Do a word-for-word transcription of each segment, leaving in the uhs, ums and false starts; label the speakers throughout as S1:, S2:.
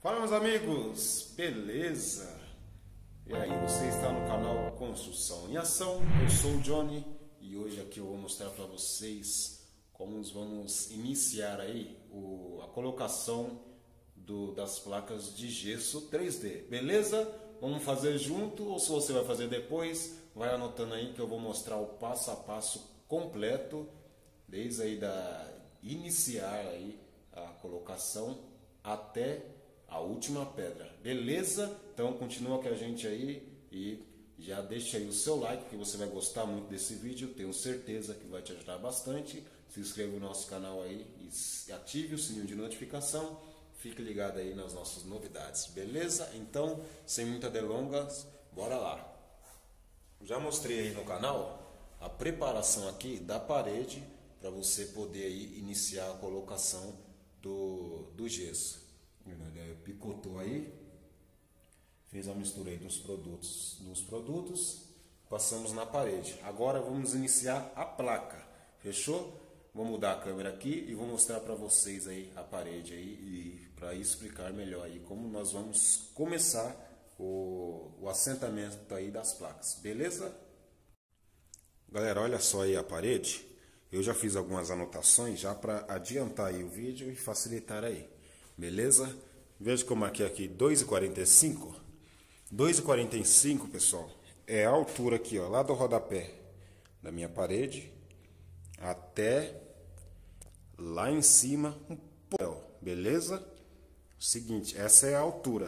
S1: Fala, meus amigos, beleza? E aí, você está no canal Construção em Ação. Eu sou o Johnny e hoje aqui eu vou mostrar para vocês como vamos iniciar aí o, a colocação do, das placas de gesso três D, beleza? Vamos fazer junto, ou se você vai fazer depois, vai anotando aí que eu vou mostrar o passo a passo completo, desde aí da iniciar aí a colocação até a última pedra, beleza? Então continua com a gente aí e já deixa aí o seu like, que você vai gostar muito desse vídeo, tenho certeza que vai te ajudar bastante. Se inscreva no nosso canal aí e ative o sininho de notificação, fique ligado aí nas nossas novidades, beleza? Então, sem muitas delongas, bora lá. Já mostrei aí no canal a preparação aqui da parede para você poder aí iniciar a colocação do, do gesso. Picotou aí, fez a mistura aí dos produtos, dos produtos, passamos na parede. Agora vamos iniciar a placa, fechou? Vou mudar a câmera aqui e vou mostrar para vocês aí a parede aí e para explicar melhor aí como nós vamos começar o, o assentamento aí das placas, beleza? Galera, olha só aí a parede. Eu já fiz algumas anotações já para adiantar aí o vídeo e facilitar aí. Beleza? Veja que eu marquei aqui dois e quarenta e cinco. dois e quarenta e cinco, pessoal, é a altura aqui, ó, lá do rodapé da minha parede até lá em cima um pouco, beleza? Seguinte, essa é a altura.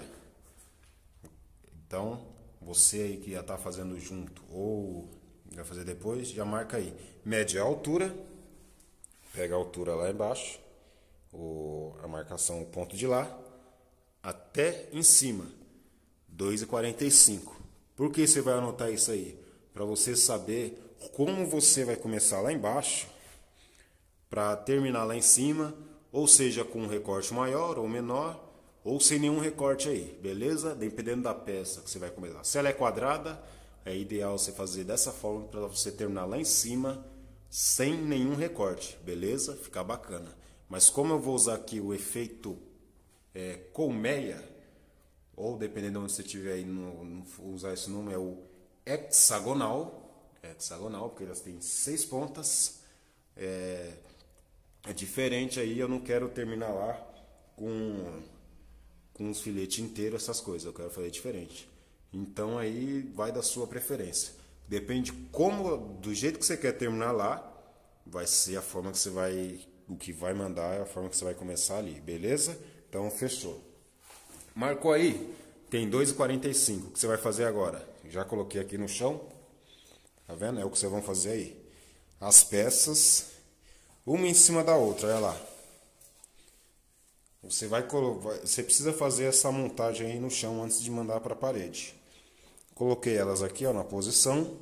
S1: Então, você aí que já tá fazendo junto ou vai fazer depois, já marca aí. Mede a altura, pega a altura lá embaixo, o, a marcação, o ponto de lá, até em cima, dois e quarenta e cinco. Por que você vai anotar isso aí? Para você saber como você vai começar lá embaixo, para terminar lá em cima, ou seja, com um recorte maior ou menor, ou sem nenhum recorte aí, beleza? Dependendo da peça que você vai começar. Se ela é quadrada, é ideal você fazer dessa forma para você terminar lá em cima, sem nenhum recorte, beleza? Ficar bacana. Mas como eu vou usar aqui o efeito é, colmeia, ou dependendo de onde você estiver aí, no, no, usar esse nome, é o hexagonal, hexagonal, porque elas têm seis pontas, é, é diferente aí, eu não quero terminar lá com, com os filetes inteiros, essas coisas, eu quero fazer diferente. Então aí vai da sua preferência. Depende como, do jeito que você quer terminar lá, vai ser a forma que você vai... O que vai mandar é a forma que você vai começar ali, beleza? Então, fechou. Marcou aí? Tem dois e quarenta e cinco. O que você vai fazer agora? Já coloquei aqui no chão. Tá vendo? É o que vocês vão fazer aí. As peças, uma em cima da outra, olha lá. Você, vai, você precisa fazer essa montagem aí no chão antes de mandar para a parede. Coloquei elas aqui, ó, na posição.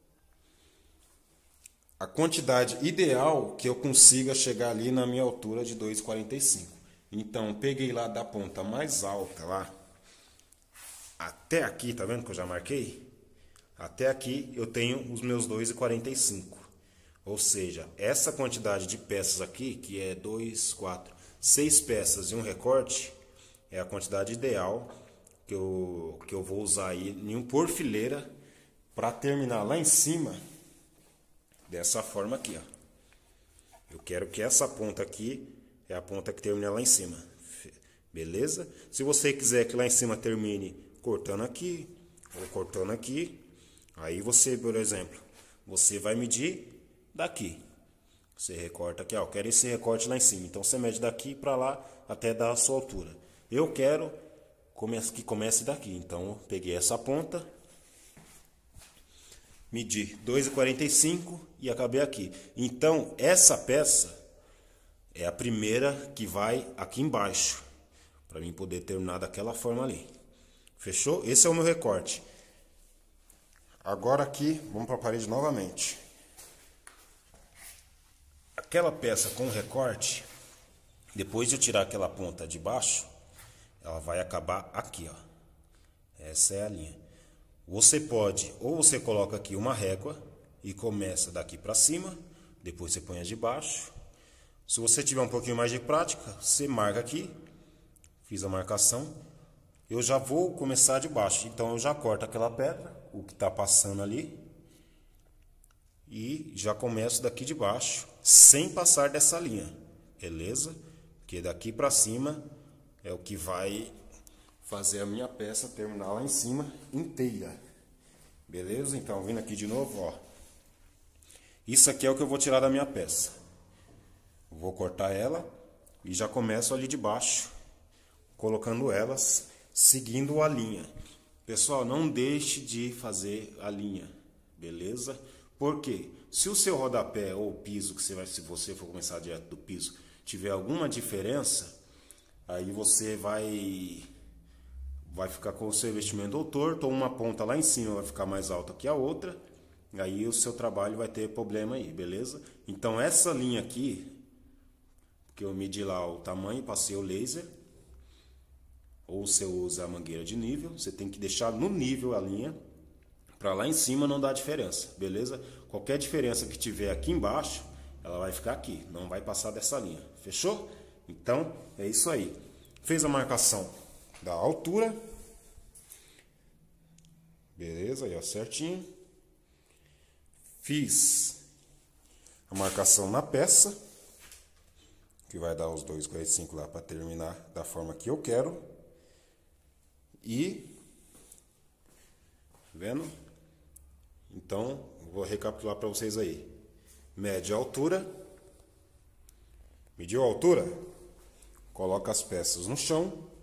S1: A quantidade ideal que eu consiga chegar ali na minha altura de dois e quarenta e cinco. Então, peguei lá da ponta mais alta lá, até aqui, tá vendo que eu já marquei? Até aqui eu tenho os meus dois e quarenta e cinco. Ou seja, essa quantidade de peças aqui, que é dois, quatro, seis peças e um recorte, é a quantidade ideal que eu, que eu vou usar aí em um por fileira para terminar lá em cima. Dessa forma aqui, ó. Eu quero que essa ponta aqui é a ponta que termina lá em cima. Beleza? Se você quiser que lá em cima termine cortando aqui ou cortando aqui, aí você, por exemplo, você vai medir daqui. Você recorta aqui, ó. Eu quero esse recorte lá em cima. Então você mede daqui para lá até dar a sua altura. Eu quero que comece daqui. Então eu peguei essa ponta, medi dois e quarenta e cinco e acabei aqui. Então, essa peça é a primeira que vai aqui embaixo, para mim poder terminar daquela forma ali. Fechou? Esse é o meu recorte. Agora aqui, vamos para a parede novamente. Aquela peça com recorte, depois de eu tirar aquela ponta de baixo, ela vai acabar aqui, ó. Essa é a linha. Você pode, ou você coloca aqui uma régua e começa daqui para cima, depois você põe a de baixo. Se você tiver um pouquinho mais de prática, você marca aqui, fiz a marcação, eu já vou começar de baixo. Então eu já corto aquela pedra, o que está passando ali, e já começo daqui de baixo, sem passar dessa linha, beleza? Porque daqui para cima é o que vai fazer a minha peça terminar lá em cima inteira, beleza? Então vindo aqui de novo, ó, isso aqui é o que eu vou tirar da minha peça. Vou cortar ela e já começo ali de baixo, colocando elas seguindo a linha. Pessoal, não deixe de fazer a linha, beleza? Porque se o seu rodapé ou o piso que você vai, se você for começar direto do piso, tiver alguma diferença, aí você vai vai ficar com o seu investimento ou torto, ou uma ponta lá em cima vai ficar mais alta que a outra, aí o seu trabalho vai ter problema aí, beleza? Então essa linha aqui, que eu medi lá o tamanho, passei o laser, ou você usa a mangueira de nível, você tem que deixar no nível a linha, para lá em cima não dar diferença, beleza? Qualquer diferença que tiver aqui embaixo, ela vai ficar aqui, não vai passar dessa linha, fechou? Então é isso aí. Fez a marcação da altura, beleza, aí ó, certinho. Fiz a marcação na peça, que vai dar os dois quarenta e cinco lá para terminar da forma que eu quero. E, vendo? Então, vou recapitular para vocês aí. Mede a altura. Mediu a altura? Coloca as peças no chão.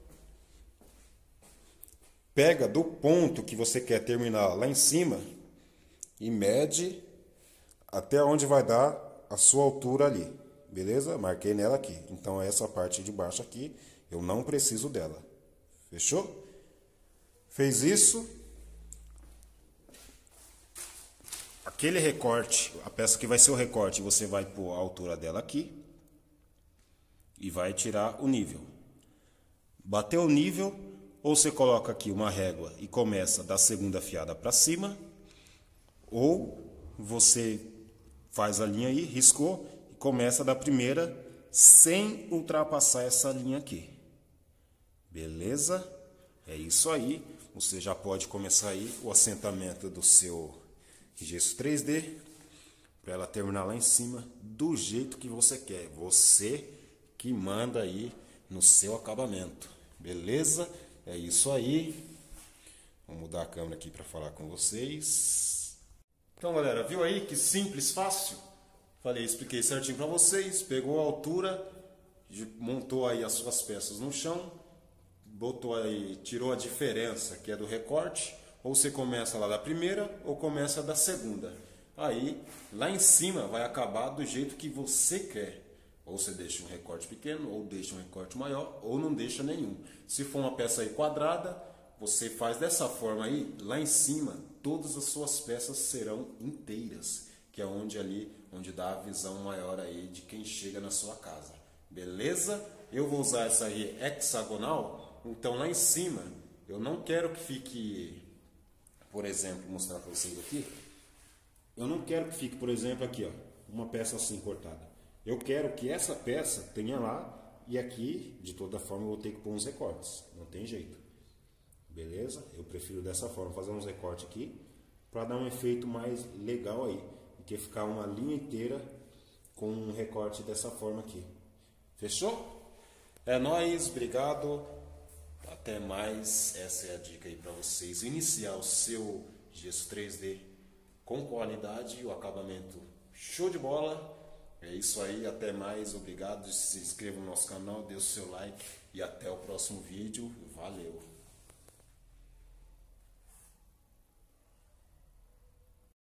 S1: Pega do ponto que você quer terminar lá em cima e mede até onde vai dar a sua altura ali. Beleza? Marquei nela aqui. Então, essa parte de baixo aqui, eu não preciso dela. Fechou? Fez isso. Aquele recorte, a peça que vai ser o recorte, você vai pôr a altura dela aqui. E vai tirar o nível. Bateu o nível, ou você coloca aqui uma régua e começa da segunda fiada para cima. Ou você faz a linha aí, riscou, e começa da primeira sem ultrapassar essa linha aqui. Beleza? É isso aí. Você já pode começar aí o assentamento do seu gesso três D para ela terminar lá em cima do jeito que você quer. Você que manda aí no seu acabamento. Beleza? É isso aí. Vou mudar a câmera aqui para falar com vocês. Então, galera, viu aí que simples, fácil? Falei, expliquei certinho para vocês. Pegou a altura, montou aí as suas peças no chão. Botou aí, tirou a diferença que é do recorte, ou você começa lá da primeira ou começa da segunda. Aí, lá em cima vai acabar do jeito que você quer. Ou você deixa um recorte pequeno, ou deixa um recorte maior, ou não deixa nenhum. Se for uma peça aí quadrada, você faz dessa forma aí, lá em cima, todas as suas peças serão inteiras, que é onde ali, onde dá a visão maior aí de quem chega na sua casa. Beleza? Eu vou usar essa aí hexagonal. Então lá em cima, eu não quero que fique, por exemplo, vou mostrar para vocês aqui. Eu não quero que fique, por exemplo, aqui, ó, uma peça assim cortada. Eu quero que essa peça tenha lá e aqui, de toda forma, eu vou ter que pôr uns recortes. Não tem jeito. Beleza? Eu prefiro dessa forma, fazer uns recortes aqui, para dar um efeito mais legal aí. Do que ficar uma linha inteira com um recorte dessa forma aqui. Fechou? É nóis, obrigado. Até mais, essa é a dica aí para vocês iniciar o seu gesso três D com qualidade e o acabamento show de bola. É isso aí, até mais, obrigado, se inscreva no nosso canal, dê o seu like e até o próximo vídeo, valeu!